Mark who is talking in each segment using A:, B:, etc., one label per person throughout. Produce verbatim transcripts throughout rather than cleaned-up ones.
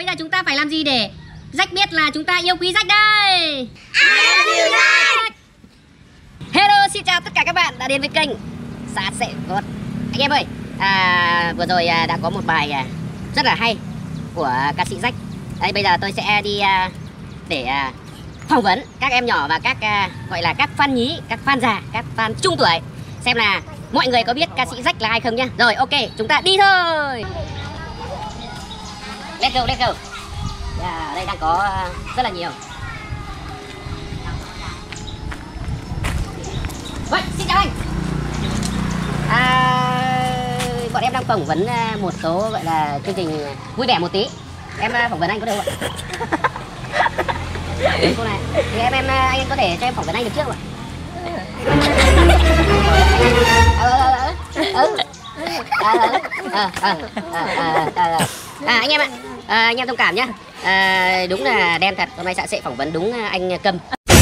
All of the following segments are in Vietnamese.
A: giờ chúng ta phải làm gì để Jack biết là chúng ta yêu quý Jack đây?
B: I love you Jack.
A: Hello, xin chào tất cả các bạn đã đến với kênh Xá Xệ Vlog. Anh em ơi, à, vừa rồi à, đã có một bài à, rất là hay của ca sĩ Jack. Đây, bây giờ tôi sẽ đi à, để à, phỏng vấn các em nhỏ và các à, gọi là các fan nhí, các fan già, các fan trung tuổi, xem là mọi người có biết ca sĩ Jack là ai không nhá. Rồi, ok, chúng ta đi thôi. Let's go, let's go. Yeah, đây đang có rất là nhiều. Vậy, xin chào anh. À, bọn em đang phỏng vấn một số gọi là chương trình vui vẻ một tí. Em phỏng vấn anh có được không ạ? Cô này, thì em em anh có thể cho em phỏng vấn anh được trước không ạ? À anh em ạ, à, anh em thông cảm nhá. À, đúng là đen thật, hôm nay Xá Xệ phỏng vấn đúng anh Cầm.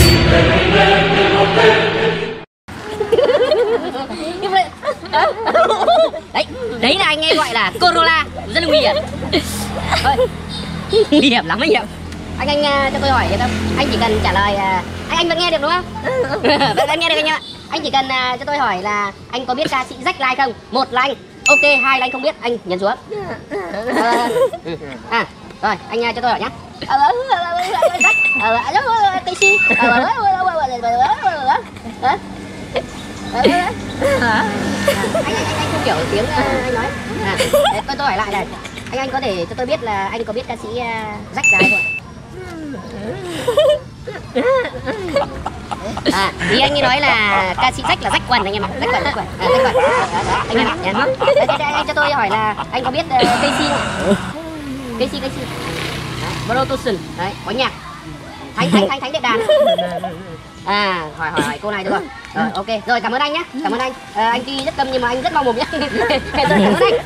A: Đấy, đấy là anh em gọi là Corolla, rất là nguy hiểm. Thôi, nguy hiểm lắm anh em. Anh anh cho tôi hỏi được không? Anh chỉ cần trả lời, anh anh vẫn nghe được đúng không? Vẫn nghe được anh em ạ. Anh chỉ cần cho tôi hỏi là anh có biết ca sĩ Jack là ai không? Một là anh, ok, hai là anh không biết, anh nhấn xuống. À, rồi, anh cho tôi hỏi nhá. Casey. Anh anh không hiểu tiếng anh nói. À, tôi tôi hỏi lại này. Anh anh có thể cho tôi biết là anh có biết ca sĩ Jack là ai không? À, thì anh ấy nói là ca sĩ Jack là rách quần anh em ạ. Rách quần, rách quần. À, rách quần. Anh em ạ. Đấy, anh cho tôi hỏi là anh có biết uh, Casey không? Casey, Casey. Brotoson. Đấy, có nhạc. Thánh, thánh, thánh, thánh đệ đàn. À, hỏi hỏi hỏi cô này được không? Rồi, ok. Rồi, cảm ơn anh nhé. Cảm ơn anh. À, anh tuy rất câm nhưng mà anh rất mau mồm nhé. Rồi, cảm ơn anh.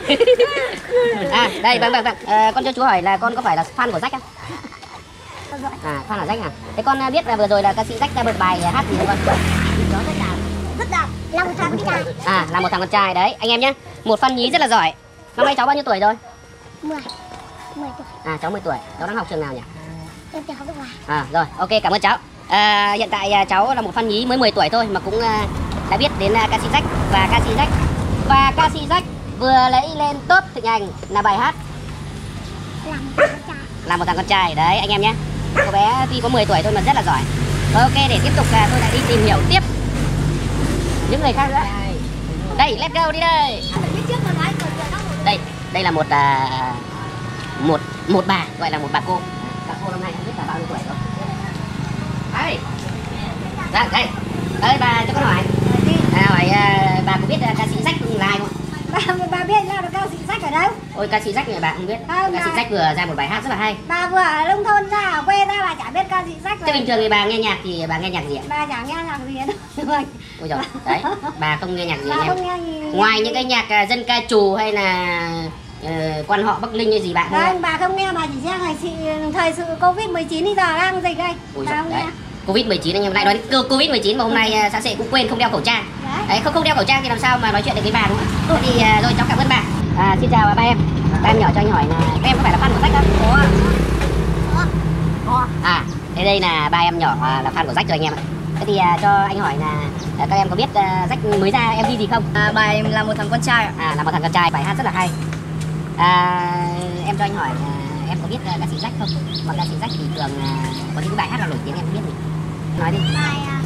A: À, đây, vâng, vâng, vâng. À, con cho chú hỏi là con có phải là fan của Jack không? À, fan là Jack à? Thế con biết là vừa rồi là ca sĩ Jack ra một bài hát gì không con?
B: Đó rất là rất là là một thằng con trai.
A: À, là một thằng con trai đấy, anh em nhé. Một fan nhí rất là giỏi. Năm nay cháu bao nhiêu tuổi rồi?
B: mười. mười tuổi.
A: À, cháu mười tuổi. Cháu đang học trường nào nhỉ?
B: Em chưa học được ngoài.
A: À, rồi, ok, cảm ơn cháu. À, hiện tại cháu là một fan nhí mới mười tuổi thôi mà cũng à, đã biết đến à, ca sĩ Jack và ca sĩ Jack và ca sĩ Jack vừa lấy lên top thịnh hành là bài hát
B: Là một thằng con trai.
A: Là một thằng con trai đấy anh em nhé. Cô bé tuy có mười tuổi thôi mà rất là giỏi. Rồi, ok, để tiếp tục à, tôi lại đi tìm hiểu tiếp những người khác nữa. Đây, let's go đi đây. Đây, đây là một à, một một bà, gọi là một bà cô. Bà cô năm nay không biết là bao nhiêu tuổi rồi. Đây. Đây, đây. Đây bà cho con hỏi. À, hỏi à, bà có biết à, ca sĩ Jack là ai không?
B: Bà, bà biết ra được ca sĩ Jack ở đâu?
A: Ôi, ca sĩ Jack này bà không biết.
B: Không,
A: ca sĩ Jack vừa ra một bài hát rất là hay.
B: Bà vừa ở nông thôn ra ở quê ra bà chả biết ca sĩ Jack.
A: Thế bình thường thì bà nghe nhạc thì bà nghe nhạc gì ạ?
B: Bà chả nghe nhạc gì đâu.
A: Ôi trời, đấy, bà không nghe nhạc gì
B: Bà
A: anh em.
B: không nghe gì.
A: Ngoài những cái nhạc à, dân ca trù hay là uh, quan họ Bắc Linh hay gì bạn không
B: Đấy,
A: nghe?
B: bà không nghe, bà chỉ xem thời sự, thời sự Covid mười chín bây giờ đang dịch đây.
A: Ôi
B: Bà
A: giời,
B: không
A: đấy.
B: nghe.
A: Covid mười chín anh em lại nói đến Covid mười chín mà hôm nay uh, Xá Xệ cũng quên không đeo khẩu trang.
B: Đấy.
A: Đấy, không không đeo khẩu trang thì làm sao mà nói chuyện được với bà đúng không ạ? Thế thì uh, rồi cháu cảm ơn bà. À, xin chào ba em. Ba em nhỏ cho anh hỏi là các em có phải là fan của Jack không?
B: Có. Có. Có.
A: À, thế đây là ba em nhỏ uh, là fan của Jack rồi anh em ạ. Thế thì uh, cho anh hỏi là uh, các em có biết uh, Jack mới ra em vê gì không?
C: À, bài là một thằng con trai ạ.
A: À, là một thằng con trai, bài hát rất là hay. À, em cho anh hỏi là em có biết uh, ca sĩ Jack không? Mà ca sĩ Jack thì thường uh, có những bài hát nào nổi tiếng em biết gì? Nói đi.
B: Bài à,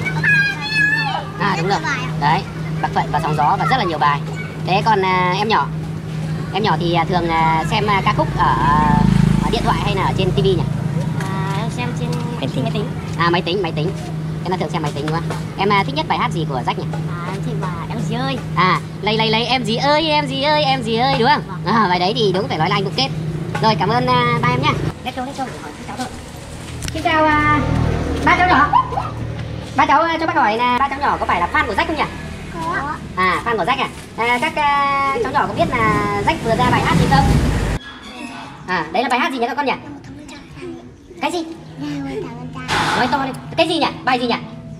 A: À đúng rồi.
B: bài à?
A: Đấy, Bạc Phận và Sóng Gió và rất là nhiều bài. Thế còn uh, em nhỏ, em nhỏ thì uh, thường uh, xem uh, ca khúc ở, ở điện thoại hay là ở trên tivi nhỉ?
C: À, em xem trên máy tính. máy tính.
A: À máy tính, máy tính. Em là thường xem máy tính đúng không? Em uh, thích nhất bài hát gì của Jack nhỉ?
C: À, em thích bài Em gì ơi.
A: À, lấy lấy lấy em gì ơi, em gì ơi, em gì ơi đúng không? À, bài đấy thì đúng phải nói là anh cũng kết. Rồi, cảm ơn uh, ba em nhá. Let's go, let's go. Hỏi cháu thôi. Xin chào uh, ba cháu nhỏ. Ba cháu cho bác hỏi là ba cháu nhỏ có phải là fan của Jack không nhỉ?
B: Có.
A: À, fan của Jack à? À các uh, cháu nhỏ có biết là Jack vừa ra bài hát gì không? À, đấy là bài hát gì nhỉ các con nhỉ? Cái gì? Nói to đi. Cái gì nhỉ? Bài gì nhỉ?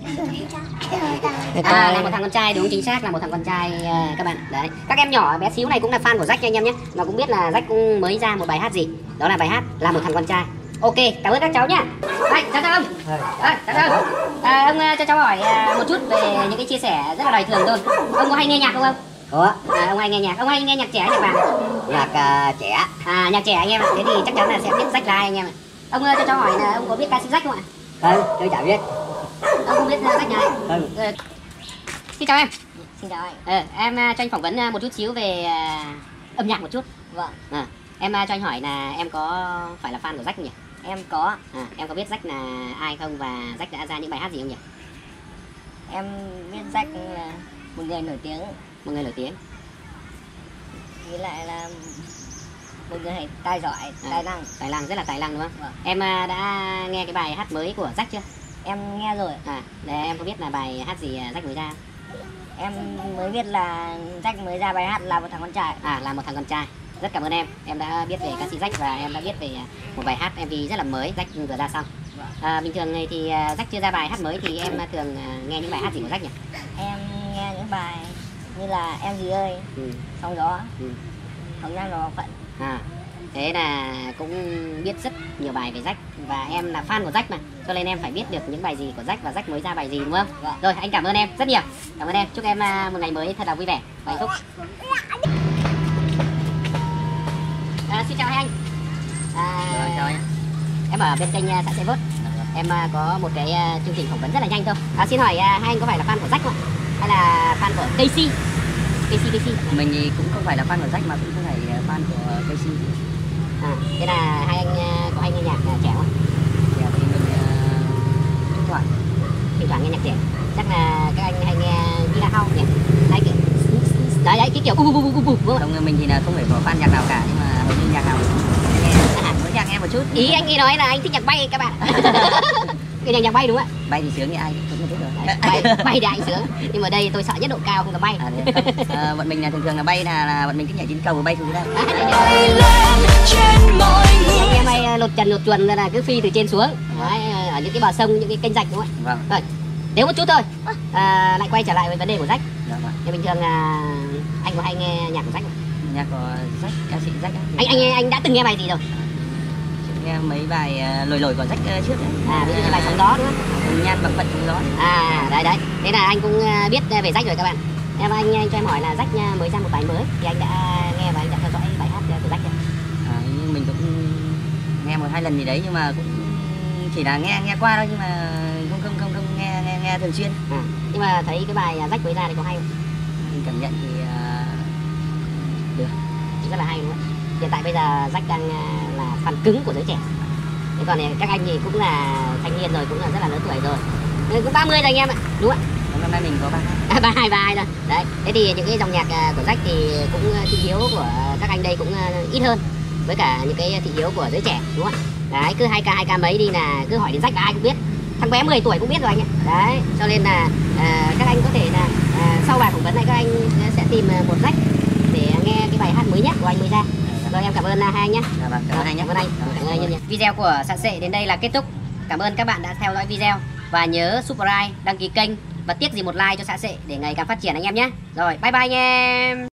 A: À, là một thằng con trai, đúng chính xác là một thằng con trai uh, các bạn. Đấy. Các em nhỏ bé xíu này cũng là fan của Jack nha anh em nhé. Mà cũng biết là Jack cũng mới ra một bài hát gì. Đó là bài hát Là Một Thằng Con Trai. Ok, cảm ơn các cháu nhá. Đây, chào chào ông. À, chào chào ông. À, ông cho cháu hỏi à, một chút về những cái chia sẻ rất là đời thường thôi. Ông có hay nghe nhạc không ông?
D: Có.
A: À, ông hay nghe nhạc, ông hay nghe nhạc trẻ hay nhạc vàng?
D: Nhạc uh, trẻ.
A: À, nhạc trẻ anh em ạ. Thế thì chắc chắn là sẽ biết Rách là ai anh em ạ. Ông uh, cho cháu hỏi là ông có biết ca sĩ Rách không ạ?
D: Không, tôi chả biết.
A: Ông không biết uh, Rách là ai?
D: Không.
A: Ừ. Xin chào em.
C: Xin chào anh.
A: Ờ, em uh, cho anh phỏng vấn uh, một chút xíu về uh, âm nhạc một chút.
C: Vâng.
A: À, em uh, cho anh hỏi là em có phải là fan của Rách không nhỉ?
C: Em có.
A: À, em có biết Rách là ai không và Rách đã ra những bài hát gì không nhỉ?
C: Em biết Jack là một người nổi tiếng,
A: Một người nổi tiếng.
C: với lại là một người tài giỏi,
A: À,
C: tài năng.
A: Tài năng, rất là tài năng đúng không?
C: Vâng.
A: Em uh, đã nghe cái bài hát mới của Rách chưa?
C: Em nghe rồi.
A: À, để em có biết là bài hát gì Rách mới ra không?
C: Em mới biết là Jack mới ra bài hát Là Một Thằng Con Trai.
A: À, Là Một Thằng Con Trai. Rất cảm ơn em. Em đã biết về ca sĩ Rách và em đã biết về một bài hát em vê rất là mới Rách vừa ra xong. À, bình thường thì Rách chưa ra bài hát mới thì em thường nghe những bài hát gì của Rách nhỉ?
C: Em nghe những bài như là Em Gì Ơi,
A: Ừ.
C: Sóng Gió,
A: Ừ.
C: Hồng Nhan Và Phận.
A: À, thế là cũng biết rất nhiều bài về Rách và em là fan của Rách mà, cho nên em phải biết được những bài gì của Rách và Rách mới ra bài gì đúng không?
C: Vâng.
A: Rồi, anh cảm ơn em rất nhiều. Cảm ơn em. Chúc em một ngày mới thật là vui vẻ và hạnh phúc. À, xin chào hai anh. À,
D: Rồi, chào anh.
A: Em ở bên kênh Xã Sẽ Vớt. Em uh, có một cái uh, chương trình phỏng vấn rất là nhanh thôi. À, xin hỏi uh, hai anh có phải là fan của Rách không ạ? Hay là fan của Casey? Casey Casey.
D: Mình thì cũng không phải là fan của Rách mà cũng không phải fan của Casey.
A: À, thế là hai anh uh, có hay nghe nhạc uh, trẻ không?
D: Dạ thì mình uh, thỉnh thoảng
A: Thỉnh thoảng nghe nhạc trẻ. Chắc là các anh hay nghe Villa House nhỉ? Đấy kiểu đấy đấy cái kiểu bu bu bu bu bu đúng không?
D: không, mình thì là không phải có fan nhạc nào cả nhưng mà hầu như nhạc nào mình cũng nghe, mỗi nhạc nghe một chút.
A: Ý anh ấy nói là anh thích nhạc bay các bạn. Cái nhạc nhạc bay đúng không ạ?
D: Bay thì sướng như ai cũng không biết rồi.
A: Đấy, bay bay thì anh sướng nhưng mà đây tôi sợ nhất độ cao không dám bay.
D: À, thế không. À, bọn mình là thường thường là bay là, là bọn mình cứ nhảy trên cầu và bay xuống dưới đây.
A: Anh em hay lột trần lột chuồn ra là cứ phi từ trên xuống. Đấy, ở những cái bờ sông, những cái kênh rạch đúng không ạ?
D: Vâng.
A: Rồi, nếu một chút thôi. À, lại quay trở lại với vấn đề của Rách.
D: Dạ vâng.
A: Thì bình thường là anh có hay nghe nhạc của Rách không?
D: Nhạc của Rách, ca sĩ Rách.
A: Anh anh anh đã từng nghe bài gì rồi?
D: Nghe mấy bài uh, lồi lồi của Rách uh, trước đấy.
A: À, ví dụ như bài Sóng Gió đúng không?
D: Hồng Nhan Và Phận Sóng Gió.
A: À, đấy đấy. Thế là anh cũng biết về Rách rồi các bạn. Em anh anh cho em hỏi là Rách mới ra một bài mới thì anh đã nghe và anh đã theo dõi bài hát của Rách chưa?
D: À, nhưng mình cũng nghe một hai lần gì đấy nhưng mà cũng chỉ là nghe nghe qua thôi nhưng mà không không không không nghe nghe, nghe thường xuyên.
A: À, nhưng mà thấy cái bài Rách mới ra thì có hay không?
D: Mình cảm nhận thì uh, được,
A: Rất là hay đúng không ạ? Hiện tại bây giờ Rách đang là fan cứng của giới trẻ. Thế còn các anh thì cũng là thanh niên rồi, cũng là rất là lớn tuổi rồi. Cũng ba mươi rồi anh em ạ, đúng không ạ?
D: năm nay mình có ba
A: À, ba hai ba hai rồi. Đấy. Thế thì những cái dòng nhạc của Rách thì cũng thị hiếu của các anh đây cũng ít hơn với cả những cái thị hiếu của giới trẻ đúng không ạ? Đấy, cứ hai ca hai ca mấy đi là cứ hỏi đến Rách là ai cũng biết. Thằng bé mười tuổi cũng biết rồi anh ạ. Đấy, cho nên là à, các anh có thể là à, sau bài phỏng vấn này các anh sẽ tìm một Rách để nghe cái bài hát mới nhất của anh mới ra. Rồi em cảm ơn hai anh nhé.
D: Dạ vâng, cảm ơn anh nhé.
A: Cảm ơn anh. Cảm ơn anh. Video của Sạ Sệ đến đây là kết thúc. Cảm ơn các bạn đã theo dõi video và nhớ subscribe, đăng ký kênh và tiếc gì một like cho Sạ Sệ để ngày càng phát triển anh em nhé. Rồi, bye bye anh em.